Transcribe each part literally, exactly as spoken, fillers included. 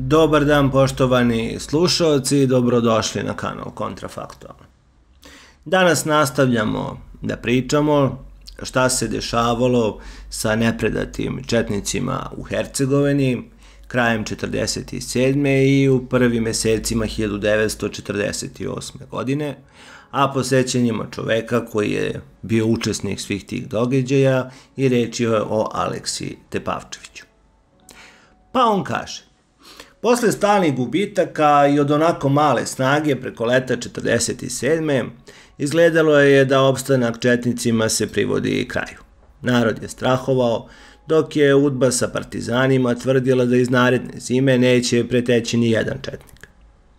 Dobar dan poštovani slušalci, dobrodošli na kanal Kontrafaktualno. Danas nastavljamo da pričamo šta se dešavalo sa nepredatim četnicima u Hercegovini krajem četrdeset sedme. i u prvim mesecima hiljadu devetsto četrdeset osme. godine, a posvećen čoveka koji je bio učesnik svih tih događaja i reč je o Aleksiji Tepavčeviću. Pa on kaže: posle stalnih gubitaka i od onako male snage preko leta četrdeset sedme. izgledalo je da opstanak četnicima se privodi kraju. Narod je strahovao, dok je udba sa partizanima tvrdila da iz naredne zime neće preteći ni jedan četnik.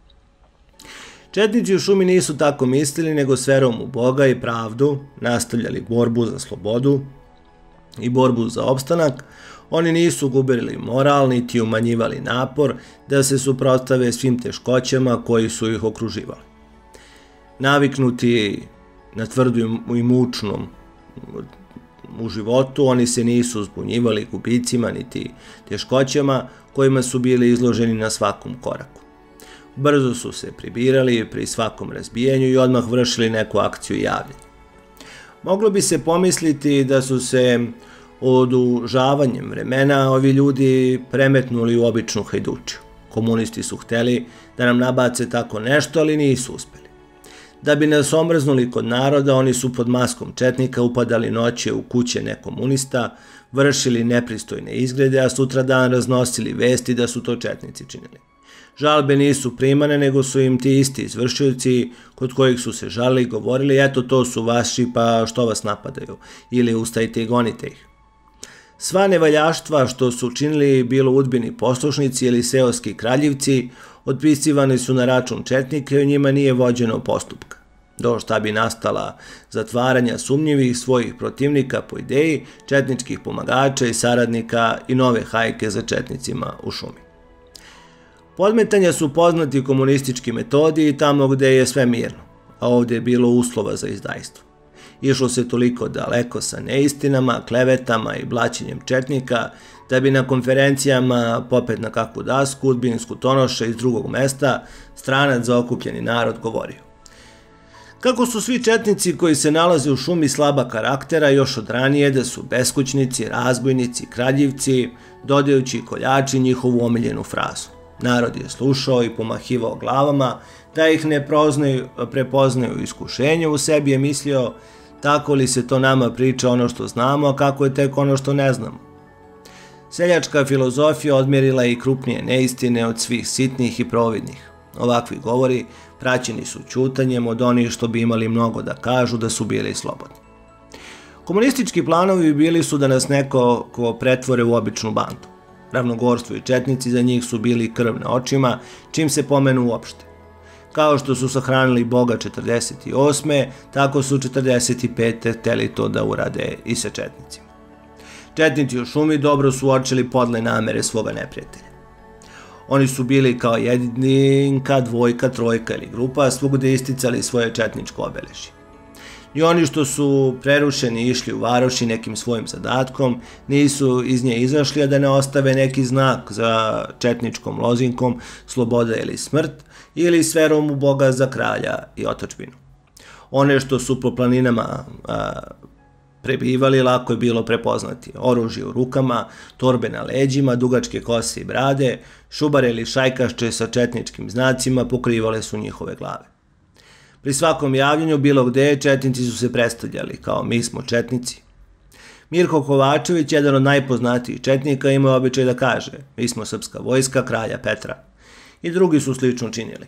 Četnici u šumi nisu tako mislili, nego s verom u Boga i pravdu nastavljali borbu za slobodu i borbu za opstanak. Oni nisu gubili moral, niti umanjivali napor da se suprotstave svim teškoćama koji su ih okruživali. Naviknuti na tvrdu i mučnom u životu, oni se nisu zbunjivali gubicima niti teškoćama kojima su bili izloženi na svakom koraku. Brzo su se pribirali pri svakom razbijanju i odmah vršili neku akciju javljanja. Moglo bi se pomisliti da su se odužavanjem vremena ovi ljudi premetnuli u običnu hajdučiju. Komunisti su hteli da nam nabace tako nešto, ali nisu uspeli. Da bi nas omrznuli kod naroda, oni su pod maskom četnika upadali noće u kuće nekomunista, vršili nepristojne izgrede, a sutra dan raznosili vesti da su to četnici činili. Žalbe nisu primane, nego su im ti isti izvršioci kod kojih su se žalili govorili: eto, to su vaši, pa što vas napadaju, ili ustajte i gonite ih. Sva nevaljaštva što su činili bilo udbini poslušnici ili seoski kraljevci otpisivani su na račun četnika i o njima nije vođeno postupka. Do šta bi nastala zatvaranja sumnjivih svojih protivnika po ideji, četničkih pomagača i saradnika i nove hajke za četnicima u šumi. Podmetanja su poznati komunistički metodi i tamo gde je sve mirno, a ovdje je bilo uslova za izdajstvo. Išlo se toliko daleko sa neistinama, klevetama i blaćenjem četnika, da bi na konferencijama, popet na kakvu dasku, udbinsku tonoša iz drugog mesta, stranac za okupljeni narod govorio: kako su svi četnici koji se nalaze u šumi slaba karaktera još od ranije, da su beskućnici, razbojnici, kraljivci, dodajući koljači njihovu omiljenu frazu. Narod je slušao i pomahivao glavama, da ih ne prepoznaju u iskušenju, u sebi je mislio: tako li se to nama priča ono što znamo, a kako je tek ono što ne znamo. Seljačka filozofija odmjerila je i krupnije neistine od svih sitnih i providnih. Ovakvi govori praćeni su ćutanjem od onih što bi imali mnogo da kažu da su bili slobodni. Komunistički planovi bili su da nas neko ko pretvore u običnu bandu. Ravnogorstvo i četnici za njih su bili krv na očima, čim se pomenu uopšte. Kao što su sahranili Boga četrdeset osme. tako su četrdeset pete. hteli to da urade i sa četnicima. Četnici u šumi dobro su uočili podle namere svoga neprijatelja. Oni su bili kao jedinka, dvojka, trojka ili grupa, svugde isticali svoje četničko obeležje. I oni što su prerušeni išli u varoši nekim svojim zadatkom, nisu iz nje izašli, a da ne ostave neki znak za četničkom lozinkom sloboda ili smrt, ili s verom u Boga za kralja i otadžbinu. One što su po planinama a, prebivali, lako je bilo prepoznati. Oružje u rukama, torbe na leđima, dugačke kose i brade, šubare ili šajkašče sa četničkim znacima pokrivale su njihove glave. Pri svakom javljanju bilo gde četnici su se predstavljali kao: mi smo četnici. Mirko Kovačević, jedan od najpoznatijih četnika, imao običaj da kaže: mi smo srpska vojska kralja Petra. I drugi su slično činili.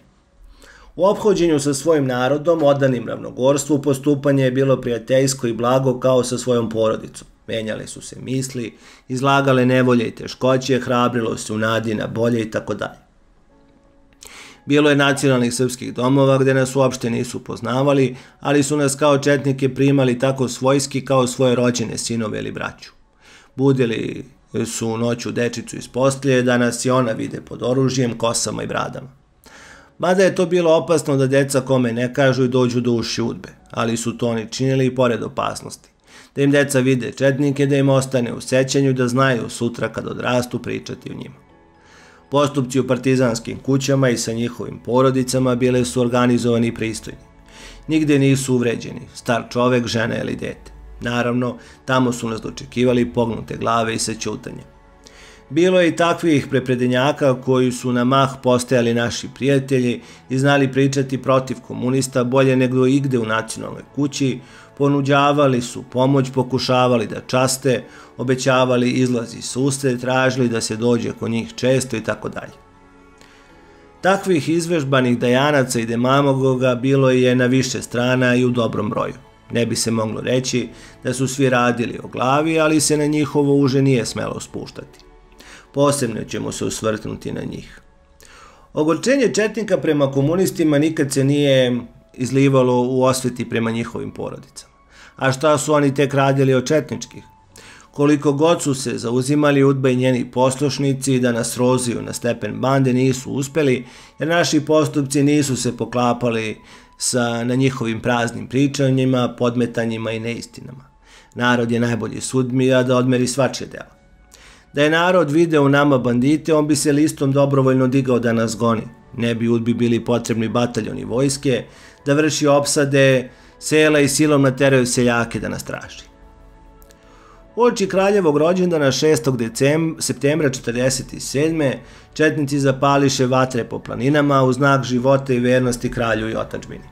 U ophođenju sa svojim narodom, odanim ravnogorstvu, postupanje je bilo prijateljsko i blago kao sa svojom porodicom. Menjale su se misli, izlagale nevolje i teškoće, hrabrilo se u nadi na bolje i tako dalje. Bilo je nacionalnih srpskih domova gde nas uopšte nisu poznavali, ali su nas kao četnike primali tako svojski kao svoje rođene sinove ili braću. Budili su noću dečicu iz postelje da nas i ona vide pod oružjem, kosama i bradama. Mada je to bilo opasno da deca kome ne kažu i dođu do uši udbe, ali su to oni činili i pored opasnosti. Da im deca vide četnike, da im ostane u sećanju, da znaju sutra kad odrastu pričati o njima. Postupci u partizanskim kućama i sa njihovim porodicama bile su organizovani i pristojni. Nigde nisu uvređeni, star čovek, žena ili dete. Naravno, tamo su nas dočekivali pognute glave i saćutanje. Bilo je i takvih prepredenjaka koji su na mah postajali naši prijatelji i znali pričati protiv komunista bolje nego igde u nacionalnoj kući, ponuđavali su pomoć, pokušavali da časte, obećavali izlaz iz susret, tražili da se dođe kod njih često i tako dalje. Takvih izvežbanih dajanaca i demagoga bilo je na više strana i u dobrom broju. Ne bi se moglo reći da su svi radili o glavi, ali se na njihovo uže nije smelo spuštati. Posebno ćemo se osvrnuti na njih. Ogorčenje četnika prema komunistima nikad se nije izlivalo u osveti prema njihovim porodicama. A šta su oni tek radili od četničkih? Koliko god su se zauzimali Udba i njeni poslušnici da nas roziju na stepen bande, nisu uspeli, jer naši postupci nisu se poklapali sa na njihovim praznim pričanjima, podmetanjima i neistinama. Narod je najbolji sudmija da odmeri svačije dela. Da je narod video u nama bandite, on bi se listom dobrovoljno digao da nas goni. Ne bi Udbi bili potrebni bataljoni vojske, da vrši opsade sela i silom nateraju seljake da nas traži. Uoči kraljevog rođendana šestog septembra četrdeset sedme. četnici zapališe vatre po planinama u znak života i vernosti kralju i otadžbini.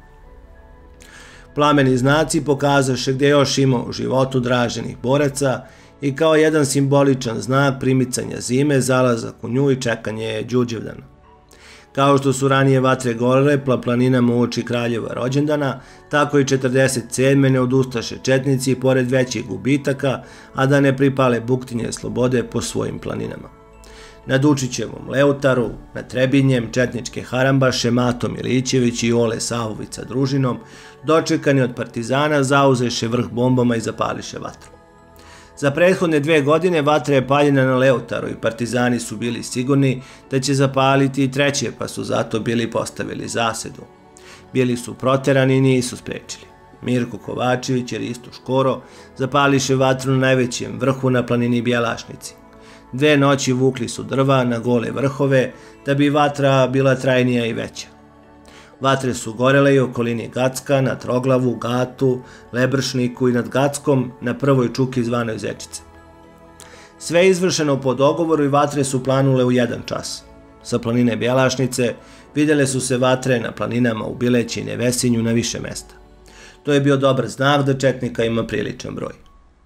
Plameni znaci pokazaše gde još ima u životu draženih boraca i kao jedan simboličan znak primicanja zime, zalazak u nju i čekanje Đuđevdana. Kao što su ranije vatre gorele po planinama uoči kraljeva rođendana, tako i četrdeset sedme ne odustaše četnici i pored većih gubitaka, a da ne pripale buktinje slobode po svojim planinama. Na Dučićevom Leutaru, na Trebinjem, četničke harambaše Mato Milićević i Ole Sahovica družinom, dočekani od partizana, zauzeše vrh bombama i zapališe vatru. Za prethodne dve godine vatra je paljena na Leutaru i partizani su bili sigurni da će zapaliti i treće, pa su zato bili postavili zasedu. Bili su proterani i nisu sprečili. Mirko Kovačević i Risto Škoro zapališe vatru na najvećem vrhu na planini Bjelašnici. Dve noći vukli su drva na gole vrhove da bi vatra bila trajnija i veća. Vatre su gorele i u okolini Gacka, na Troglavu, Gatu, Lebršniku i nad Gackom na prvoj čuki zvanoj Zečice. Sve je izvršeno po dogovoru i vatre su planule u jedan čas. Sa planine Bjelašnice vidjele su se vatre na planinama u Bileći i Nevesinju na više mesta. To je bio dobar znak da četnika ima priličan broj.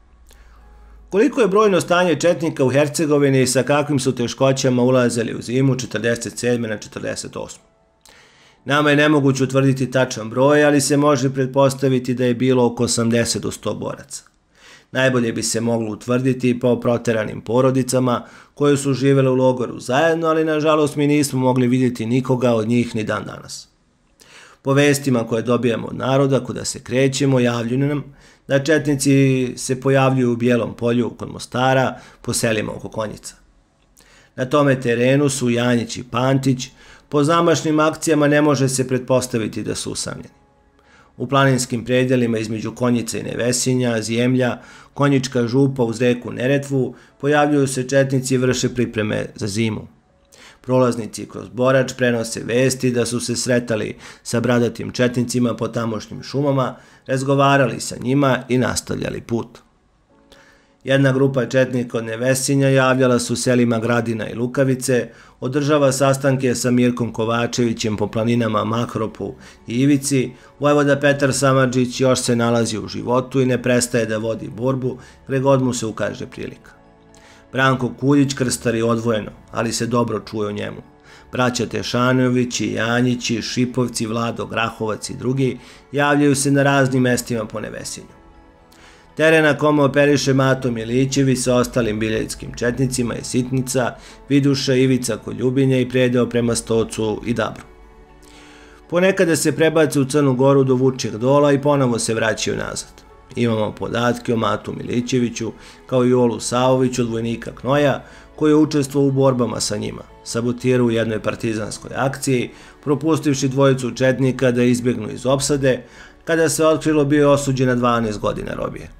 Koliko je brojno stanje četnika u Hercegovini i sa kakvim su teškoćama ulazili u zimu četrdeset sedme na četrdeset osmu. Nama je nemoguće utvrditi tačan broj, ali se može pretpostaviti da je bilo oko osamdeset do sto boraca. Najbolje bi se moglo utvrditi po proteranim porodicama koje su živele u logoru zajedno, ali nažalost mi nismo mogli vidjeti nikoga od njih ni dan danas. Po vestima koje dobijamo od naroda kuda se krećemo, javljaju nam da četnici se pojavljuju u Bijelom polju kod Mostara po selima oko Konjica. Na tome terenu su Janjić i Pantić. Po zamašnim akcijama ne može se pretpostaviti da su usamljeni. U planinskim predjelima između Konjica i Nevesinja, Zjemlja, Konjička župa uz reku Neretvu, pojavljuju se četnici i vrše pripreme za zimu. Prolaznici kroz Borač prenose vesti da su se sretali sa bradatim četnicima po tamošnjim šumama, razgovarali sa njima i nastavljali put. Jedna grupa četnika od Nevesinja javljala su selima Gradina i Lukavice, održava sastanke sa Mirkom Kovačevićem po planinama Makropu i Ivici, vojvoda Petar Samardžić još se nalazi u životu i ne prestaje da vodi borbu, gde god mu se ukaže prilika. Branko Kuljić krstari odvojeno, ali se dobro čuje o njemu. Braća Tešanovići, Janjići, Šipovci, Vlado Grahovac i drugi javljaju se na raznim mestima po Nevesinju. Teren na kome operiše Mato Milićević sa ostalim biljetskim četnicima je Sitnica, Viduša, Ivica kod Ljubinja i predeo prema Stocu i Dabru. Ponekada se prebace u Crnu Goru do Vučjeg Dola i ponovo se vraćaju nazad. Imamo podatke o Matu Milićeviću kao i Olu Saoviću od vojnika Knoja koji je učestvovao u borbama sa njima, sabotirao u jednoj partizanskoj akciji, propustivši dvojicu četnika da izbjegnu iz opsade, kada se otkrilo bio je osuđen na dvanaest godina robije.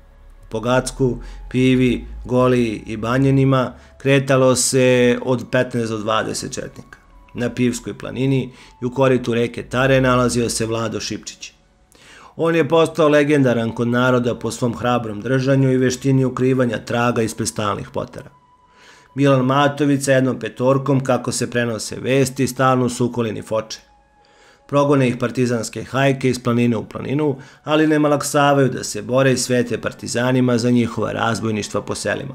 Po Gacku, Pivi, Goliji i Banjanima kretalo se od petnaest do dvadeset četnika. Na Pivskoj planini i u koritu reke Tare nalazio se Vlado Šipčić. On je postao legendaran kod naroda po svom hrabrom držanju i veštini ukrivanja traga ispred stalnih potera. Milan Matović sa jednom petorkom, kako se prenose vesti, stalno su u okolini Foče. Progone ih partizanske hajke iz planine u planinu, ali ne malaksavaju da se bore i svete partizanima za njihova razbojništva po selima.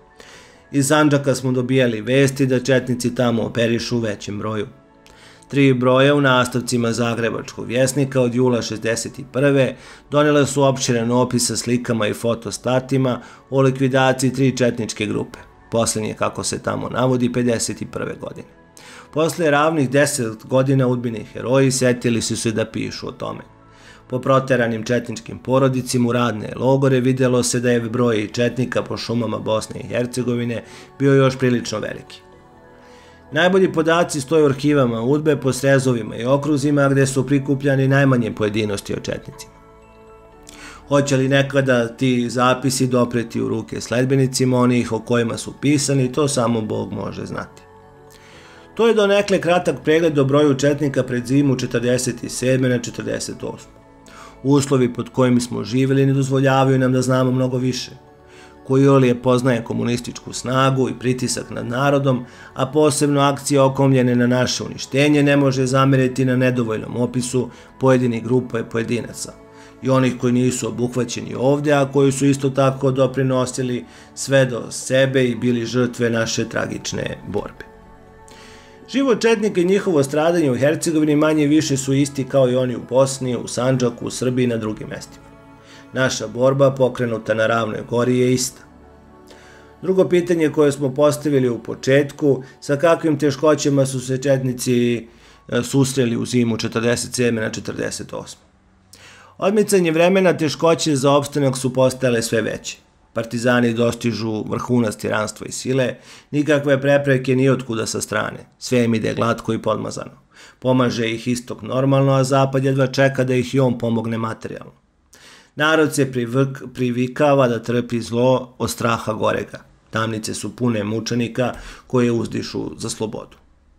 Iz Sandžaka smo dobijali vesti da četnici tamo operišu u većem broju. Tri broja u nastavcima Zagrebačkog vjesnika od jula šezdeset prve donijela su opširan opis sa slikama i fotostatima o likvidaciji tri četničke grupe. Poslednje, kako se tamo navodi, pedeset prve godine. Posle ravnih deset godina udbini heroji setili su se da pišu o tome. Po proteranim četničkim porodicima u radne logore videlo se da je broj četnika po šumama Bosne i Hercegovine bio još prilično veliki. Najbolji podaci stoje u arhivama udbe po srezovima i okruzima gde su prikupljani najmanje pojedinosti o četnicima. Hoće li nekada ti zapisi dopreti u ruke sledbenicima onih o kojima su pisani, to samo Bog može znati. To je donekle kratak pregled o broju četnika pred zimu četrdeset sedme na četrdeset osme Uslovi pod kojim smo živjeli ne dozvoljavaju nam da znamo mnogo više. Kojolije poznaje komunističku snagu i pritisak nad narodom, a posebno akcije okomljene na naše uništenje ne može zameriti na nedovoljnom opisu pojedinih grupa i pojedinaca i onih koji nisu obuhvaćeni ovdje, a koji su isto tako doprinosili sve do sebe i bili žrtve naše tragične borbe. Život četnika i njihovo stradanje u Hercegovini manje više su isti kao i oni u Bosni, u Sandžaku, u Srbiji i na drugim mestima. Naša borba pokrenuta na Ravnoj gori je ista. Drugo pitanje koje smo postavili u početku, sa kakvim teškoćama su se četnici susreli u zimu četrdeset sedme na četrdeset osme Odmicanje vremena teškoće za opstanak su postajale sve veće. Partizani dostižu vrhunac tiranstva i sile, nikakve prepreke ni otkuda sa strane, sve im ide glatko i podmazano. Pomaže ih istok normalno, a zapad jedva čeka da ih i on pomogne materijalno. Narod se privikava da trpi zlo od straha gorega. Tamnice su pune mučenika koje uzdišu za slobodu.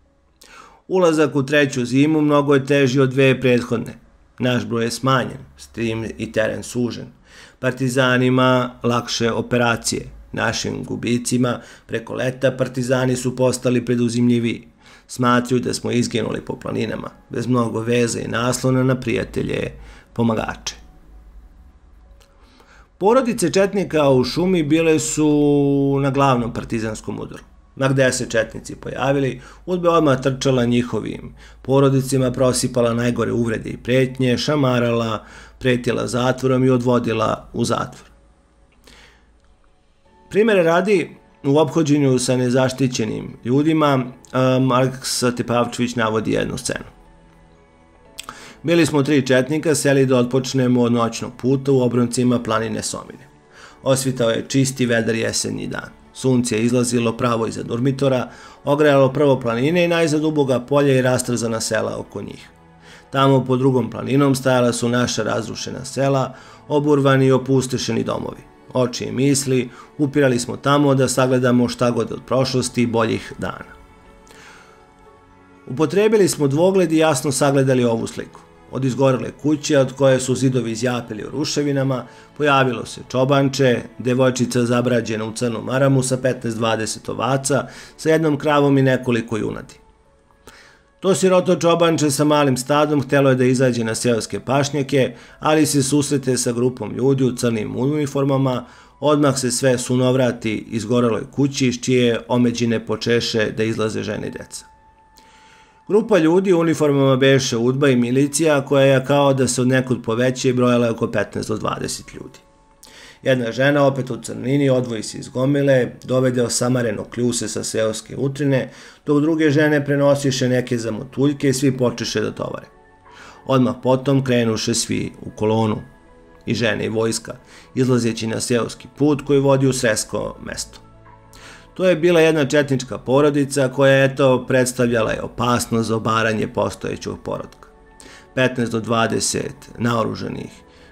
Ulazak u treću zimu mnogo je teži od dve prethodne. Naš broj je smanjen, s tim i teren sužen. Partizanima lakše operacije. Našim gubicima preko leta partizani su postali preduzimljiviji. Smatruju da smo izginuli po planinama, bez mnogo veze i naslona na prijatelje pomagače. Porodice četnika u šumi bile su na glavnom partizanskom udaru. Ma gde se četnici pojavili, udba odmah trčala njihovim porodicima, prosipala najgore uvrede i pretnje, šamarala, pretila zatvorom i odvodila u zatvor. Primere radi, u ophođenju sa nezaštićenim ljudima, Aleksa Tepavčević navodi jednu scenu. Bili smo tri četnika, seli da otpočnemo od noćnog puta u obroncima planine Somine. Osvitao je čisti vedar jesenji dan. Sunce je izlazilo pravo iza Durmitora, ogrejalo prvo planine i najzad uboga polja i rastrzana sela oko njih. Tamo pod drugom planinom stajala su naša razrušena sela, oburvani i opustešeni domovi. Oči i misli upirali smo tamo da sagledamo šta god od prošlosti i boljih dana. Upotrebili smo dvogled i jasno sagledali ovu sliku. Od izgorele kuće, od koje su zidovi izjapili u ruševinama, pojavilo se čobanče, devojčica zabrađena u crnu maramu sa petnaest dvadeset ovaca, sa jednom kravom i nekoliko junadi. To siroto čobanče sa malim stadom htelo je da izađe na seoske pašnjake, ali se susrete sa grupom ljudi u crnim uniformama, odmah se sve sunovrati izgoreloj kući iz čije omeđine počeše da izlaze žene i deca. Grupa ljudi u uniformama beše udba i milicija koja je kao da se od nekud poveće i brojala oko petnaest do dvadeset ljudi. Jedna žena opet u crnini odvoji se iz gomile, dovede osamareno kljuse sa seoske utrine, dok druge žene prenosiše neke zamotuljke i svi počeše da tovare. Odmah potom krenuše svi u kolonu, i žene i vojska, izlazeći na seoski put koji vodi u Sresko mesto. To je bila jedna četnička porodica koja je eto predstavljala je opasnost za obaranje postojećeg porodka. petnaest do dvadeset naoruženih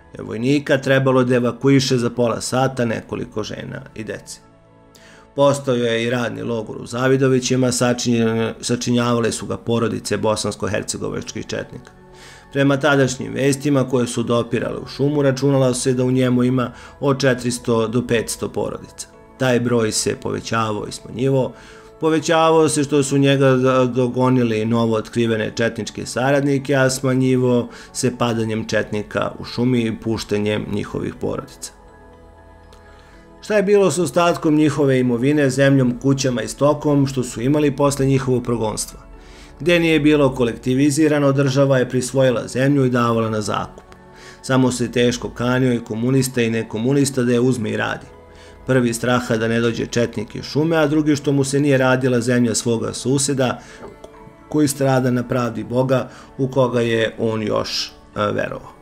vojnika trebalo da evakuiše za pola sata nekoliko žena i dece. Postojao je i radni logor u Zavidovićima, sačinjavale su ga porodice bosansko-hercegovačkih četnika. Prema tadašnjim vestima koje su dopirale u šumu, računalo se da u njemu ima od četiristo do petsto porodica. Taj broj se povećavao i smanjivao. Povećavao se što su njega dogonili novo otkrivene četničke saradnike, a smanjivao se padanjem četnika u šumi i puštenjem njihovih porodica. Šta je bilo s ostatkom njihove imovine, zemljom, kućama i stokom što su imali posle njihovog progonstva? Gde nije bilo kolektivizirano, država je prisvojila zemlju i davala na zakup. Samo se teško kanio i komunista i nekomunista da je uzme i radi. Prvi straha da ne dođe četnik iz šume, a drugi što mu se nije radila zemlja svoga suseda koji strada na pravdi Boga u koga je on još verovao.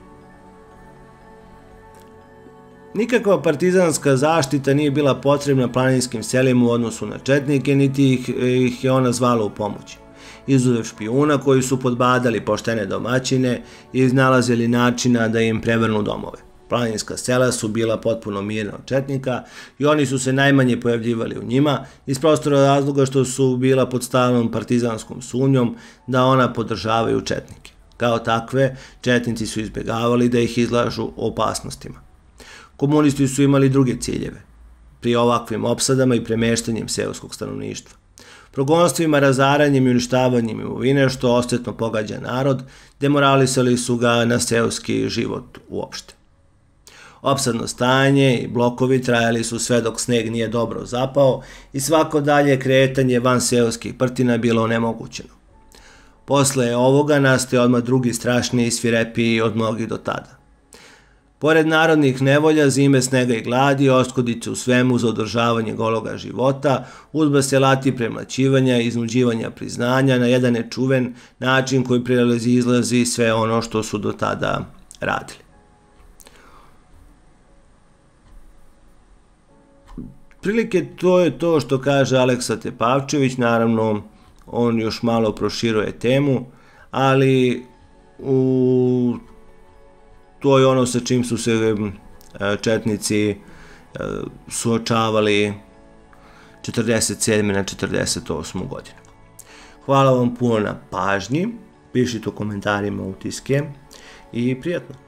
Nikakva partizanska zaštita nije bila potrebna planinskim selima u odnosu na četnike, niti ih je ona zvala u pomoći. Izuzev špijuna koji su podbadali poštene domaćine i iznalazili načina da im prevrnu domove. Planinska sela su bila potpuno mirna od četnika i oni su se najmanje pojavljivali u njima iz prostora razloga što su bila pod stalnom partizanskom sumnjom da ona podržavaju četnike. Kao takve, četnici su izbjegavali da ih izlažu opasnostima. Komunisti su imali druge ciljeve, pri ovakvim opsadama i premeštanjem seoskog stanovništva. Progonstvima, razaranjem i uništavanjem imovine, što osjetno pogađa narod, demoralisali su ga na seoski život uopšte. Opsadno stanje i blokovi trajali su sve dok sneg nije dobro zapao i svako dalje kretanje van seoskih prtina bilo onemogućeno. Posle ovoga nastaje odmah drugi strašniji i svirepiji od mnogih do tada. Pored narodnih nevolja, zime, snega i gladi, oskudice u svemu za održavanje gologa života, uzba se lati premlaćivanja i iznuđivanja priznanja na jedan nečuven način koji prelazi i izlazi sve ono što su do tada radili. Prilike to je to što kaže Aleksa Tepavčević, naravno on još malo proširuje temu, ali u to je ono sa čim su se četnici suočavali četrdeset sedme na četrdeset osmu godinu. Hvala vam puno na pažnji, pišite u komentarima utiske i prijatno.